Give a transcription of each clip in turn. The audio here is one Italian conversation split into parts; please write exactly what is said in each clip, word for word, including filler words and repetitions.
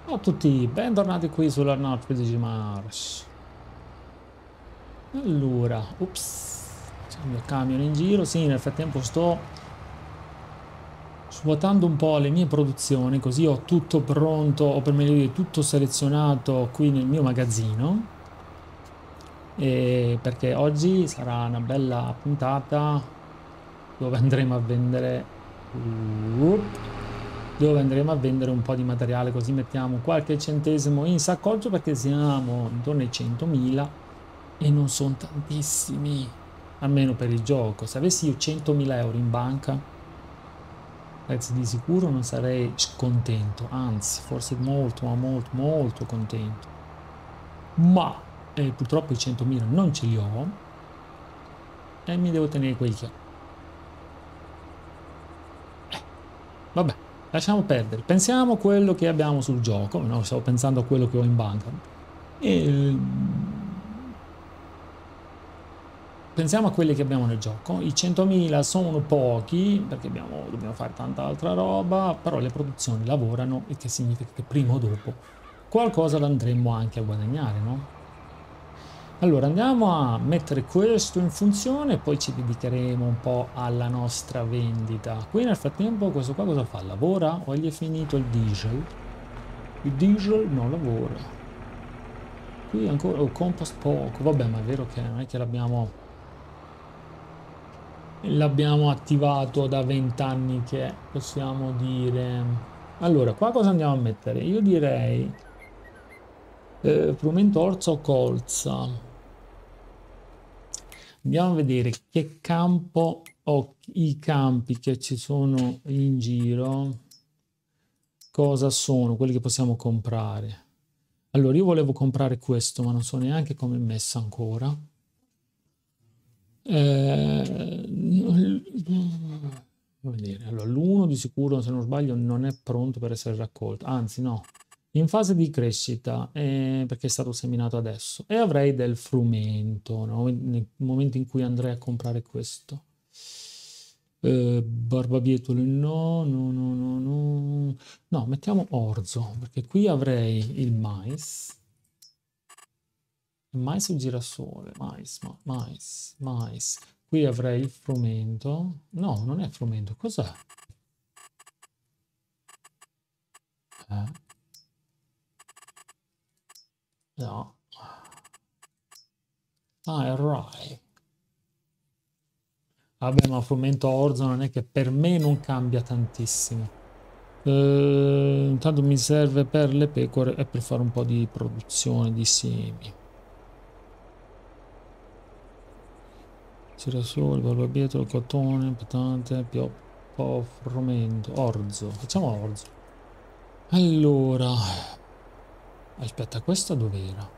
Ciao a tutti, bentornati qui sulla North Marsh. Allora, ups, c'è il mio camion in giro. Sì, nel frattempo sto svuotando un po' le mie produzioni, così ho tutto pronto, o per meglio dire tutto selezionato qui nel mio magazzino. E perché oggi sarà una bella puntata dove andremo a vendere dove andremo a vendere un po' di materiale, così mettiamo qualche centesimo in saccoccio perché siamo intorno ai centomila e non sono tantissimi, almeno per il gioco. Se avessi io centomila euro in banca, ragazzi, di sicuro non sarei scontento, anzi forse molto ma molto molto contento, ma eh, purtroppo i centomila non ce li ho e mi devo tenere quel che ho. Eh, vabbè, lasciamo perdere, pensiamo a quello che abbiamo sul gioco. No, stavo pensando a quello che ho in banca e pensiamo a quelli che abbiamo nel gioco. I centomila sono pochi perché abbiamo, dobbiamo fare tanta altra roba, però le produzioni lavorano, il che significa che prima o dopo qualcosa andremo anche a guadagnare, no? Allora andiamo a mettere questo in funzione e poi ci dedicheremo un po' alla nostra vendita. Qui nel frattempo questo qua cosa fa? Lavora o gli è finito il diesel? Il diesel non lavora. Qui ancora oh, compost poco, vabbè, ma è vero che non è che l'abbiamo l'abbiamo attivato da vent'anni, che possiamo dire. Allora qua cosa andiamo a mettere? Io direi eh, frumento, orzo o colza. Andiamo a vedere che campo o i campi che ci sono in giro, cosa sono, quelli che possiamo comprare. Allora io volevo comprare questo, ma non so neanche come è messo ancora. Eh, vedere. Allora, l'uno di sicuro, se non sbaglio, non è pronto per essere raccolto, anzi no, in fase di crescita, eh, perché è stato seminato adesso, e avrei del frumento, no? Nel momento in cui andrei a comprare questo. Eh, barbabietole no, no, no, no, no, no, mettiamo orzo, perché qui avrei il mais. Mais o girasole? Mais, ma, mais, mais. Qui avrei il frumento. No, non è frumento. Cos'è? Eh? No. Ah, è rye. Vabbè, ma frumento orzo non è che per me non cambia tantissimo. Eh, intanto mi serve per le pecore e per fare un po' di produzione di semi. Girasole, barbabietolo, cotone, patate, pioppo, frumento, orzo. Facciamo orzo. Allora, aspetta, questa dov'era?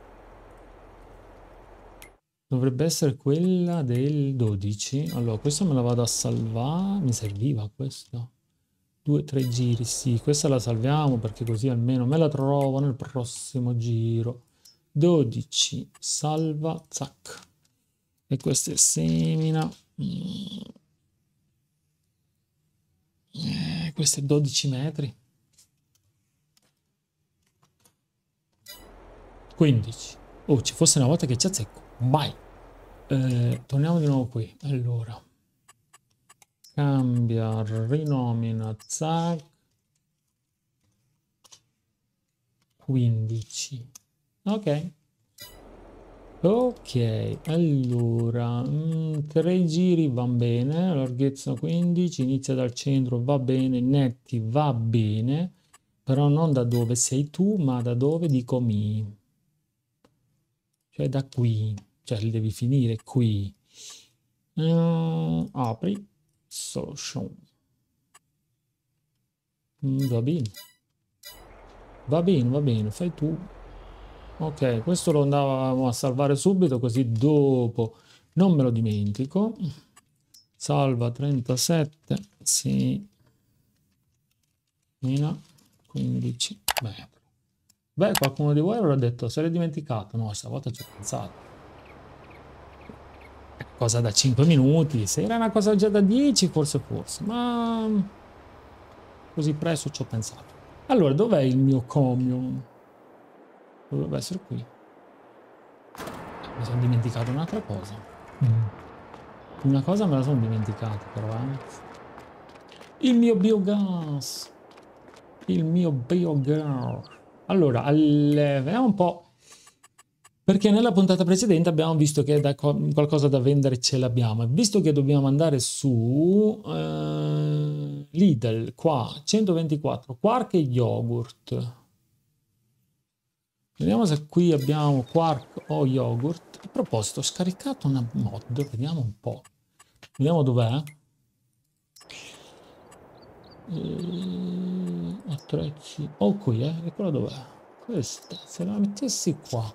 Dovrebbe essere quella del dodici. Allora, questa me la vado a salvare. Mi serviva questa. Due, tre giri, sì. Questa la salviamo perché così almeno me la trovo nel prossimo giro. dodici, salva, zac. E questa è semina. Eh, questa è dodici metri. quindici. Oh, ci fosse una volta che ci azzecco. Mai. Eh, torniamo di nuovo qui. Allora. Cambia, rinomina, zac. quindici. Ok. Ok, allora, mm, tre giri va bene, larghezza quindici, inizia dal centro, va bene, netti va bene, però non da dove sei tu, ma da dove dico mi. Cioè da qui, cioè li devi finire qui. Uh, apri, social. Mm, va bene. Va bene, va bene, fai tu. Ok, questo lo andavamo a salvare subito, così dopo non me lo dimentico. Salva trentasette, sì. quindici metri. Beh, qualcuno di voi avrà detto, se l'hai dimenticato. No, stavolta ci ho pensato. Cosa da cinque minuti, se era una cosa già da dieci, forse forse, ma così presto ci ho pensato. Allora, dov'è il mio commune? Dovrebbe essere qui. Mi sono dimenticato un'altra cosa. Mm. Una cosa me la sono dimenticata però, eh. Il mio biogas. Il mio biogas. Allora, al... vediamo un po'. Perché nella puntata precedente abbiamo visto che da qualcosa da vendere ce l'abbiamo. Visto che dobbiamo andare su uh, Lidl, qua, centoventiquattro, quark e yogurt. Vediamo se qui abbiamo quark o yogurt. A proposito, ho scaricato una mod, vediamo un po'. Vediamo dov'è. Eh, attrezzi. Oh, qui, eh? E quella dov'è? Questa, se la mettessi qua.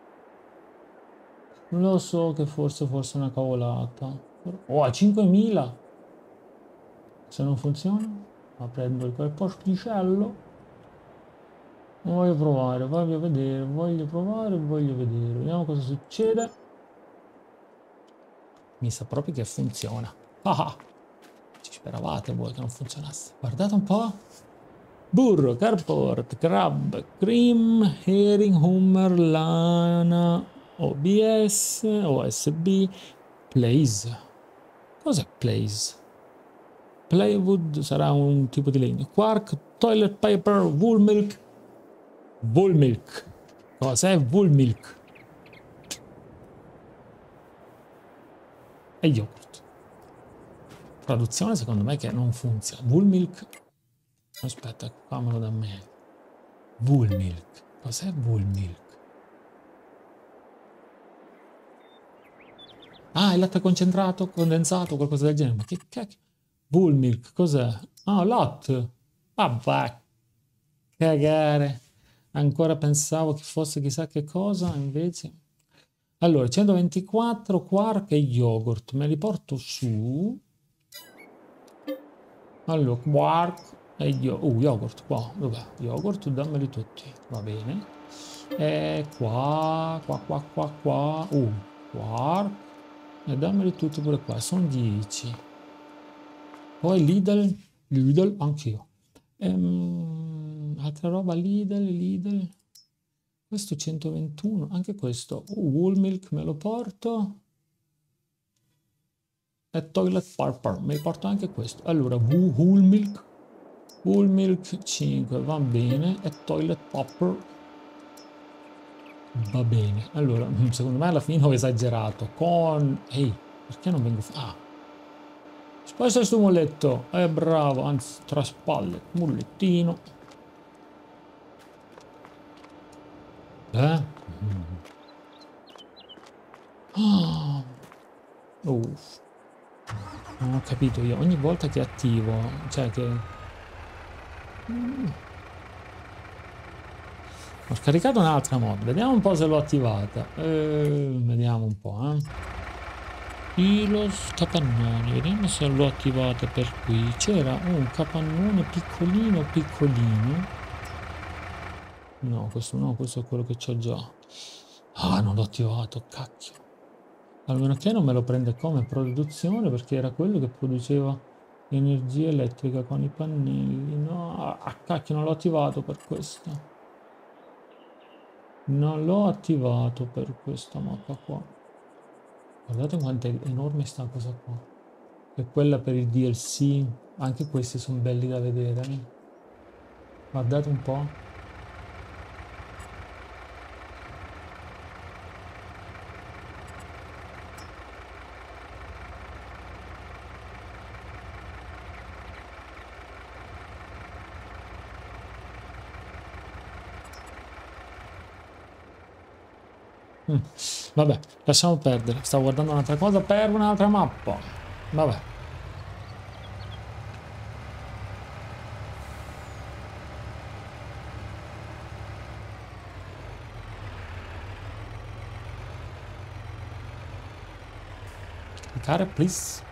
Lo so che forse forse è una cavolata. Oh, a cinquemila. Se non funziona, la prendo quel porticello. Voglio provare, voglio vedere, voglio provare, voglio vedere. Vediamo cosa succede. Mi sa proprio che funziona. Ah, ci speravate voi che non funzionasse. Guardate un po'. Burro, carport, crab, cream, herring, hummer, lana, O B S, O S B, Place. Cos'è Place? Plywood sarà un tipo di legno. Quark, toilet paper, wool milk. Wool milk. Cos'è wool milk? E yogurt. Traduzione secondo me che non funziona. Wool milk. Aspetta, fammelo da me. Wool milk. Cos'è wool milk? Ah, il latte concentrato, condensato, qualcosa del genere. Ma che cacchio? Wool milk, cos'è? Ah, latte. Vabbè. Cagare. Ancora pensavo che fosse chissà che cosa, invece. Allora, centoventiquattro, quark e yogurt. Me li porto su. Allora, quark e yogurt. Uh, yogurt qua. Dov'è? Yogurt, dammeli tutti. Va bene. E qua, qua, qua, qua, qua. Uh, quark. E dammeli tutti pure qua. Sono dieci. Poi Lidl. Lidl, anch'io. Ehm, altra roba, Lidl, Lidl. Questo centoventuno, anche questo. Uh, wool milk me lo porto. E toilet paper, mi porto anche questo. Allora, wool milk. Wool milk cinque, va bene. E toilet paper. Va bene. Allora, secondo me alla fine ho esagerato. Con... Ehi, perché non vengo... Ah. Sposta questo mulletto. Eh, bravo, anzi, tra spalle. Mullettino. Eh? Mm. Ah. Uff. Non ho capito io. Ogni volta che attivo, cioè che... Mm. Ho scaricato un'altra mod. Vediamo un po' se l'ho attivata. Eh, vediamo un po', eh. Kilos capannone, vediamo se l'ho attivata per qui. C'era un capannone piccolino piccolino. No, questo no, questo è quello che c'ho già. Ah, non l'ho attivato, cacchio. Almeno che non me lo prende come produzione, perché era quello che produceva energia elettrica con i pannelli. No, ah, cacchio, non l'ho attivato per questo. Non l'ho attivato per questa mappa qua. Guardate quanto è enorme sta cosa qua. E quella per il D L C. Anche questi sono belli da vedere. Eh? Guardate un po'. Mm. Vabbè, lasciamo perdere. Stavo guardando un'altra cosa per un'altra mappa. Vabbè. Cliccare, please.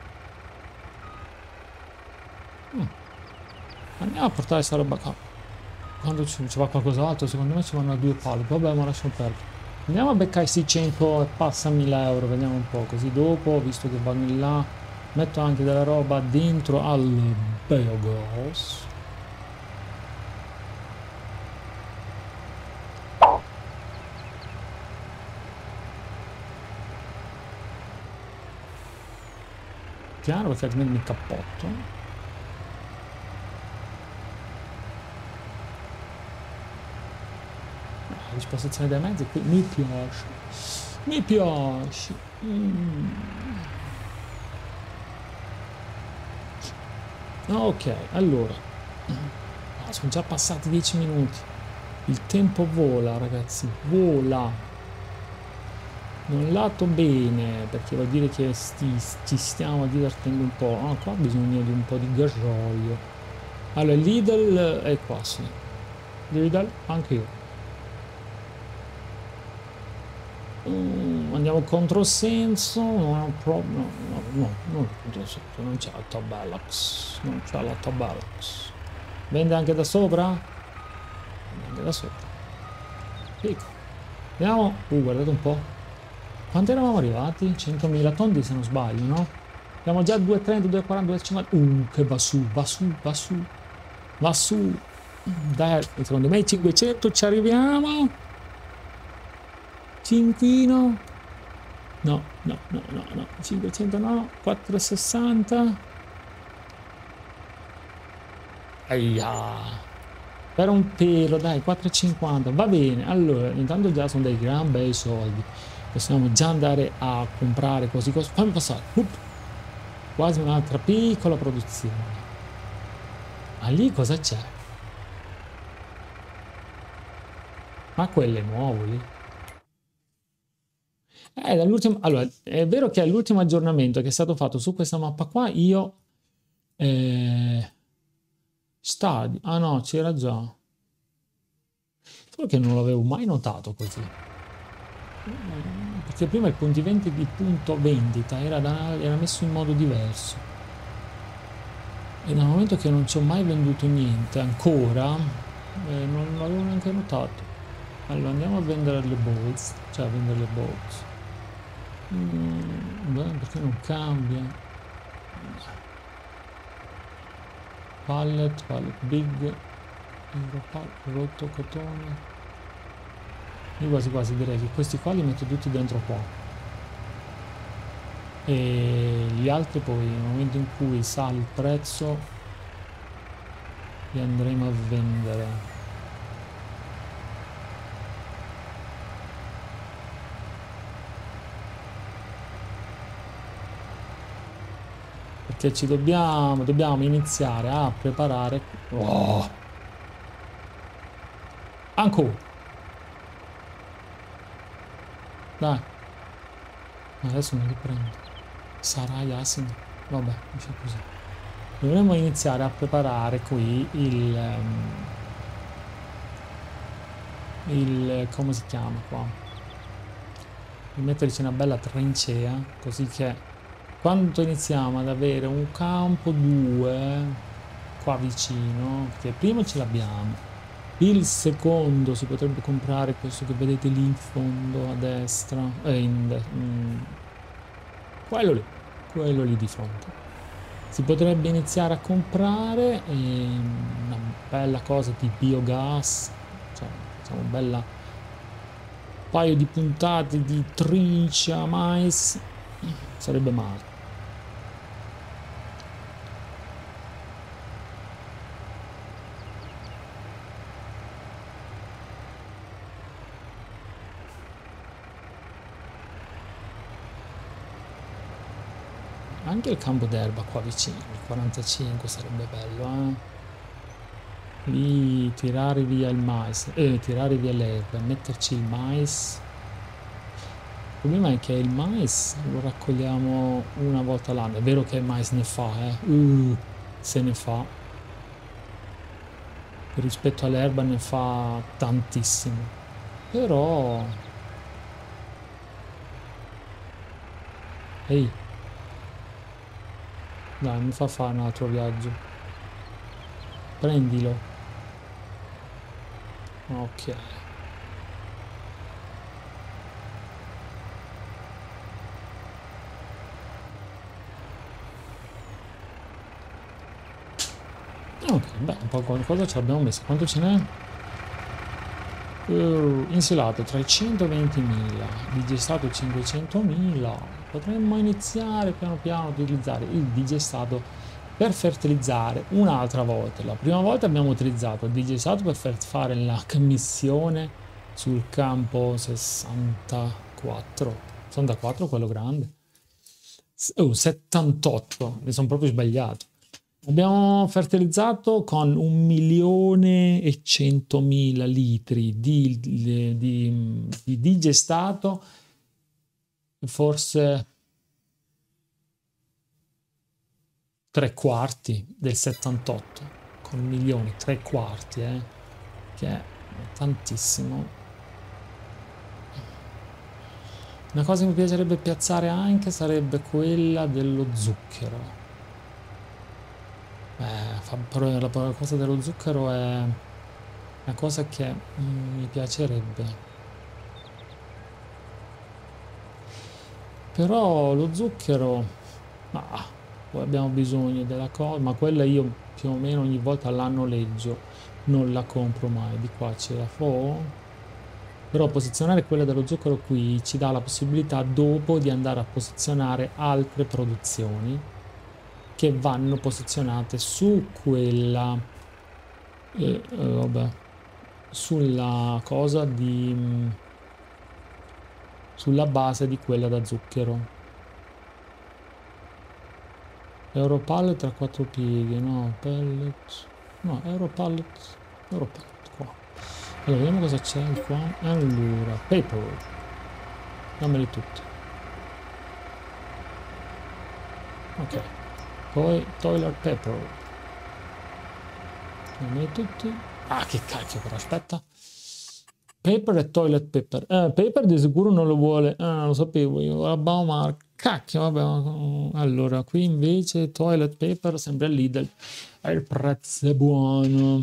Mm. Andiamo a portare questa roba qua. Quando ci, ci va qualcos'altro, secondo me ci vanno due pali. Vabbè, ma lasciamo perdere. Andiamo a beccare questi cento e passa mille euro, vediamo un po', così dopo, visto che vanno in là, metto anche della roba dentro al biogas. piano perché altrimenti mi cappotto. La disposizione dei mezzi qui mi piace. Mi piace. Mm. Ok, allora. Ah, sono già passati dieci minuti. Il tempo vola, ragazzi. Vola. Non lato bene, perché vuol dire che sti, ci stiamo divertendo un po'. Ah, qua ho bisogno di un po' di gasolio. Allora, Lidl è qua, sì. Lidl, anche io. Mm, andiamo controsenso. Non è un problema. No, no, no, non è controsenso. Non c'è la Tabelax. Non c'è la Tabelax. Vende anche da sopra? Vende anche da sopra. Ecco. Vediamo. Uh, guardate un po'. Quanto eravamo arrivati? centomila tondi se non sbaglio, no? Siamo già a due trenta, due quaranta, due cinquanta. Uh, che va su, va su, va su. Va su. Dai, secondo me i cinquecento ci arriviamo. Cinquino. No, no, no, no, no. cinquecento no. quattrocentosessanta. Aia. Per un pelo, dai, quattrocentocinquanta. Va bene. Allora, intanto già sono dei gran bei soldi. Possiamo già andare a comprare così cose. Fammi passare. Up. Quasi un'altra piccola produzione. Ma lì cosa c'è? Ma quello è nuovo lì. Eh, dall'ultimo. Allora, è vero che all'ultimo aggiornamento che è stato fatto su questa mappa qua, io. Eh, stadi. Ah no, c'era già. Solo che non l'avevo mai notato così. Perché prima il punto vendita, il punto vendita era, da, era messo in modo diverso e dal momento che non ci ho mai venduto niente ancora eh, non l'avevo neanche notato. Allora andiamo a vendere le bolts, cioè a vendere le bolts. Mm, beh, perché non cambia? Pallet, pallet big, rotto cotone. Io quasi quasi direi che questi qua li metto tutti dentro qua e gli altri poi nel momento in cui sale il prezzo li andremo a vendere. Perché ci dobbiamo dobbiamo iniziare a preparare. Oh. Ancora. Dai, adesso mi riprendo. Sarà Yasin. Vabbè, dice così. Dovremmo iniziare a preparare qui il, um, il come si chiama qua? Di metterci una bella trincea, così che quando iniziamo ad avere un campo due qua vicino, perché primo ce l'abbiamo. Il secondo si potrebbe comprare questo che vedete lì in fondo a destra, eh, in de mm, quello lì, quello lì di fronte. Si potrebbe iniziare a comprare eh, una bella cosa di biogas, cioè diciamo un bella paio di puntate di trincia mais, sarebbe male. Anche il campo d'erba qua vicino, il quarantacinque sarebbe bello, eh? Lì tirare via il mais, eh, tirare via l'erba, metterci il mais. Il problema è che il mais lo raccogliamo una volta l'anno, è vero che il mais ne fa, eh? Uh, se ne fa. Rispetto all'erba ne fa tantissimo, però... Ehi! Dai, mi fa fare un altro viaggio. Prendilo. Ok. Ok, beh, un po' qualcosa ce l'abbiamo messa. Quanto ce n'è? Uh, insilato trecentoventimila, digestato cinquecentomila. Potremmo iniziare piano piano a utilizzare il digestato per fertilizzare un'altra volta. La prima volta abbiamo utilizzato il digestato per fare la commissione sul campo sessantaquattro. sessantaquattro, quello grande. Oh, settantotto, mi sono proprio sbagliato. Abbiamo fertilizzato con un milione e centomila litri di, di, di, di digestato, forse tre quarti del settantotto, con milioni, tre quarti, eh, che è tantissimo. Una cosa che mi piacerebbe piazzare anche sarebbe quella dello zucchero. Eh, però la cosa dello zucchero è una cosa che mm, mi piacerebbe. Però lo zucchero, ma poi abbiamo bisogno della cosa, ma quella io più o meno ogni volta la noleggio, non la compro mai. Di qua c'è la Fo. Però posizionare quella dello zucchero qui ci dà la possibilità dopo di andare a posizionare altre produzioni che vanno posizionate su quella eh, eh, vabbè, sulla cosa di sulla base di quella da zucchero. Europallet tra quattro pieghe, no, pellet, no, Europallet, Europallet qua. Allora, vediamo cosa c'è qua. Allora, paper, dammeli tutti. Ok, poi toilet paper, dammeli tutti. Ah, che cacchio, però aspetta. Paper e toilet paper. Eh, paper di sicuro non lo vuole. Ah, non lo sapevo io. La Baumark. Cacchio, vabbè. Allora, qui invece toilet paper, sempre Lidl. E il prezzo è buono.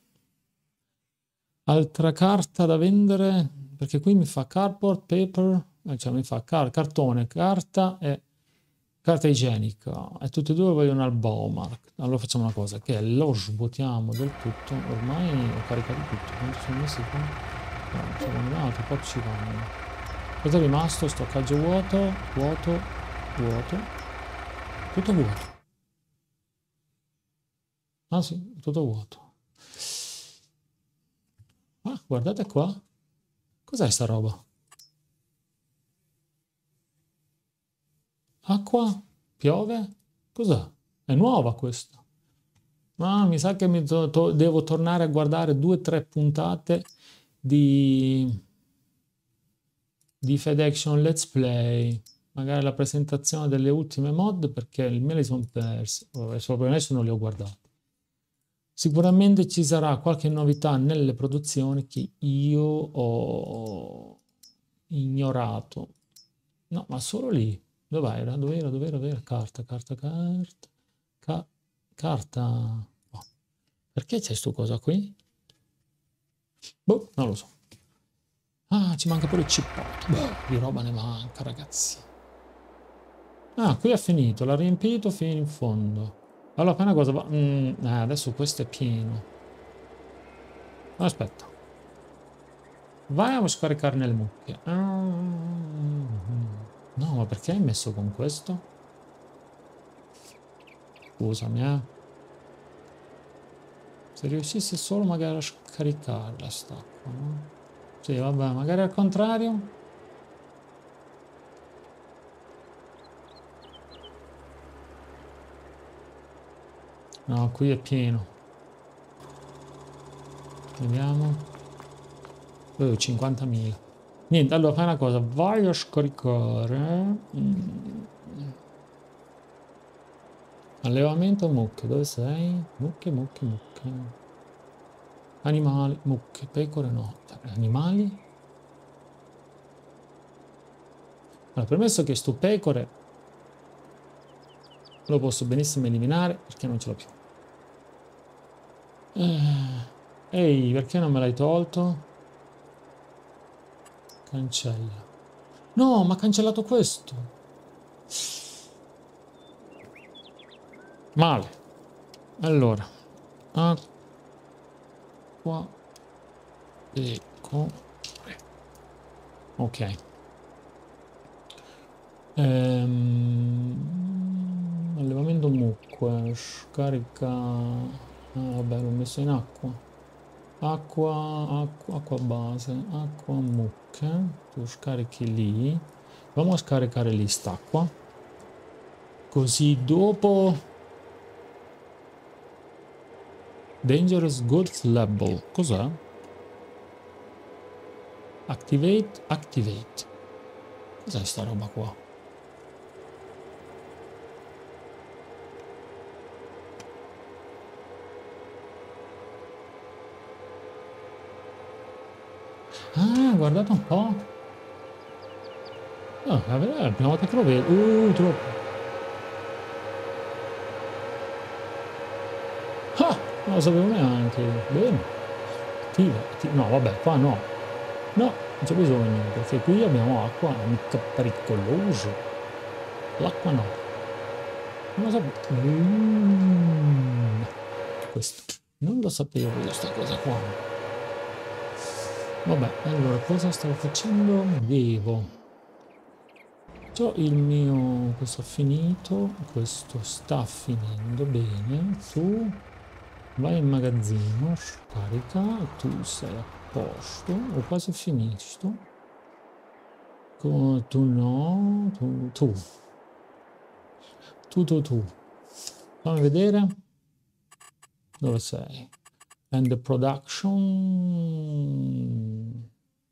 Altra carta da vendere, perché qui mi fa cardboard, paper, cioè mi fa car cartone, carta e carta igienica. E tutte e due vogliono al Baumark. Allora facciamo una cosa, che lo svuotiamo del tutto. Ormai ho caricato tutto. Quanto sono messi qua? No, sono altri, poi ci vanno. Cosa è rimasto? Stoccaggio vuoto, vuoto, vuoto. Tutto vuoto. Ah sì, tutto vuoto. Ah, guardate qua. Cos'è sta roba? Acqua? Piove? Cos'è? È nuova questa. Ma mi sa che mi to to devo tornare a guardare due o tre puntate di, di FedAction Let's Play. Magari la presentazione delle ultime mod, perché me le sono perse. Sopra adesso non le ho guardate. Sicuramente ci sarà qualche novità nelle produzioni che io ho ignorato. No, ma solo lì. Dov'era? Dov'era? Dov'era? Dov'era? Carta, carta, carta. Ca carta. Oh. Perché c'è sto cosa qui? Boh, non lo so. Ah, ci manca pure il cippato. Boh, di roba ne manca, ragazzi. Ah, qui è finito. L'ha riempito fino in fondo. Allora, fai una cosa. Va... Mm, eh, adesso questo è pieno. Aspetta. Vai a scaricare nelle mucche. Ah, no, ma perché hai messo con questo? Scusami, eh. Se riuscisse solo magari a scaricarla sta qua, no? Sì, vabbè, magari al contrario. No, qui è pieno. Vediamo. Oh, cinquantamila. Niente, allora fai una cosa, vai a scaricare. Mm. Allevamento mucche, dove sei? Mucche, mucche, mucche. Animali, mucche, pecore no. Animali? Allora, premesso che sto pecore lo posso benissimo eliminare perché non ce l'ho più. Eh, ehi, perché non me l'hai tolto? Cancella. No, ma ha cancellato questo. Male. Allora. Acqua. Pecore. gioco. Ok. Ehm, allevamento mucche, scarica... Ah, vabbè, l'ho messo in acqua. Acqua, acqua, acqua base, acqua mucche. Tu scarichi lì. Vamo a scaricare lì st'acqua. Così dopo... Dangerous Goods Level. Cos'è? Activate, activate. Cos'è sta roba qua? Ah, guardate un po'. Ah, è la prima volta che lo vedo. Uh, troppo. Ah, non lo sapevo neanche. Bene. Attiva, attiva. No, vabbè, qua no. No, non c'è bisogno, perché qui abbiamo acqua, mica pericoloso. L'acqua no. Non lo sapevo. Mm. Questo. Non lo sapevo questa cosa qua. Vabbè, allora cosa stavo facendo? Devo. C'ho il mio. Questo è finito. Questo sta finendo bene. Tu vai in magazzino, scarica. Tu sei a posto. Ho quasi finito. Tu no. Tu. Tu. Tu tu tu. Fammi vedere. Dove sei? And the production.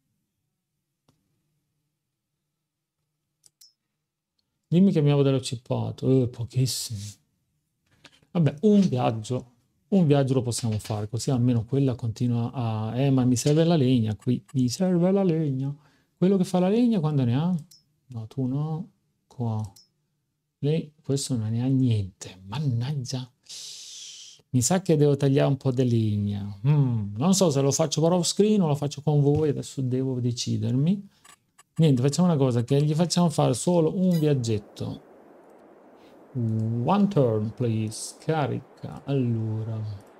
Dimmi che mi avevo velocipato. Eh, pochissimo. Vabbè, un viaggio. Un viaggio lo possiamo fare, così almeno quella continua a... Eh, ma mi serve la legna qui. Mi serve la legna. Quello che fa la legna quando ne ha? No, tu no. Qua. Lei, questo non ne ha niente. Mannaggia. Mi sa che devo tagliare un po' di legna. Mm, non so se lo faccio per off screen o lo faccio con voi, adesso devo decidermi. Niente, facciamo una cosa, che gli facciamo fare solo un viaggetto. One turn, please. Carica. Allora.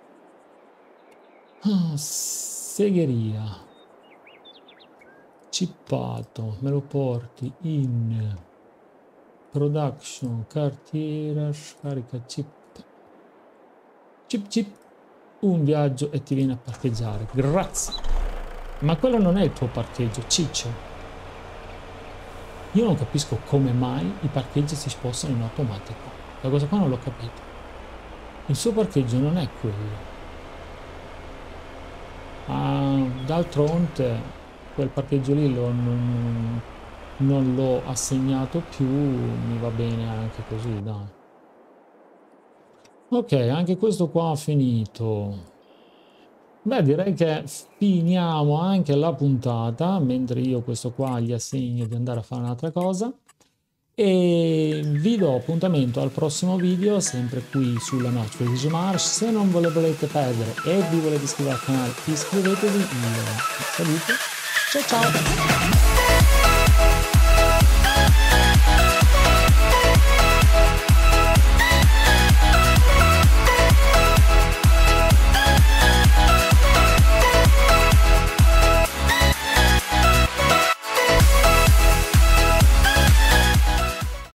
Ah, segheria. Cippato. Me lo porti in production, cartiera, scarica chip. Chip chip, un viaggio e ti viene a parcheggiare. Grazie. Ma quello non è il tuo parcheggio, ciccio. Io non capisco come mai i parcheggi si spostano in automatico. La cosa qua non l'ho capito. Il suo parcheggio non è quello. Ah, d'altronde quel parcheggio lì lo, non, non l'ho assegnato più, mi va bene anche così, dai. Ok, anche questo qua ha finito. Beh, direi che finiamo anche la puntata, mentre io questo qua gli assegno di andare a fare un'altra cosa. E vi do appuntamento al prossimo video, sempre qui sulla Notch di Marsh. Se non ve lo volete perdere e vi volete iscrivere al canale, iscrivetevi. Io vi saluto. Ciao ciao!